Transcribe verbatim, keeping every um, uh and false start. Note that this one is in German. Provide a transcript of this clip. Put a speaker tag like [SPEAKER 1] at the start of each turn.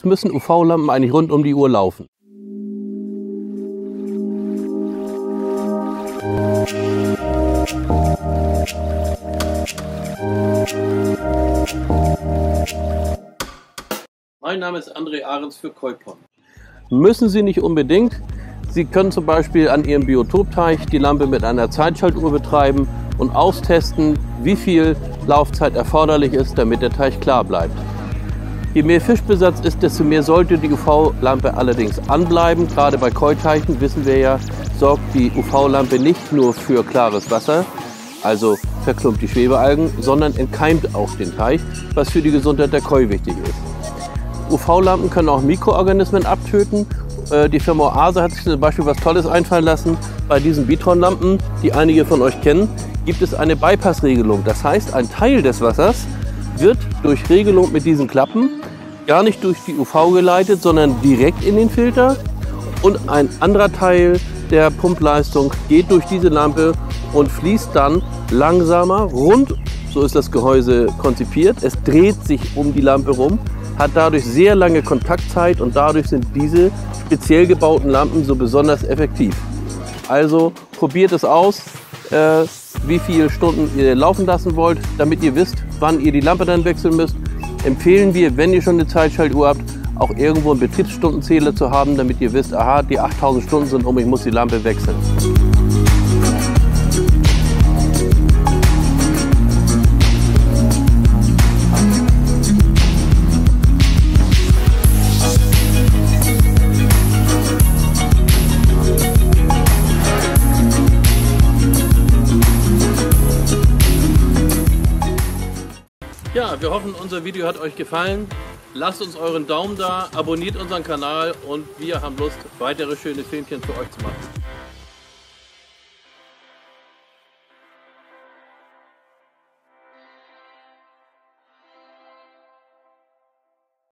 [SPEAKER 1] müssen U V-Lampen eigentlich rund um die Uhr laufen. Mein Name ist André Ahrens für Keupon. Müssen Sie nicht unbedingt. Sie können zum Beispiel an Ihrem Biotopteich die Lampe mit einer Zeitschaltuhr betreiben und austesten, wie viel Laufzeit erforderlich ist, damit der Teich klar bleibt. Je mehr Fischbesatz ist, desto mehr sollte die U V-Lampe allerdings anbleiben. Gerade bei Keuteichen, wissen wir ja, sorgt die U V-Lampe nicht nur für klares Wasser, also verklumpt die Schwebealgen, sondern entkeimt auch den Teich, was für die Gesundheit der Koi wichtig ist. U V-Lampen können auch Mikroorganismen abtöten. Die Firma Oase hat sich zum Beispiel was Tolles einfallen lassen. Bei diesen Bitron-Lampen, die einige von euch kennen, gibt es eine Bypass-Regelung. Das heißt, ein Teil des Wassers wird durch Regelung mit diesen Klappen gar nicht durch die U V geleitet, sondern direkt in den Filter. Und ein anderer Teil der Pumpleistung geht durch diese Lampe und fließt dann langsamer rund. So ist das Gehäuse konzipiert. Es dreht sich um die Lampe rum, hat dadurch sehr lange Kontaktzeit und dadurch sind diese speziell gebauten Lampen so besonders effektiv. Also probiert es aus, äh, wie viele Stunden ihr laufen lassen wollt, damit ihr wisst, wann ihr die Lampe dann wechseln müsst. Empfehlen wir, wenn ihr schon eine Zeitschaltuhr habt, auch irgendwo einen Betriebsstundenzähler zu haben, damit ihr wisst, aha, die achttausend Stunden sind um, ich muss die Lampe wechseln. Ja, wir hoffen, unser Video hat euch gefallen. Lasst uns euren Daumen da, abonniert unseren Kanal und wir haben Lust, weitere schöne Filmchen für euch zu machen.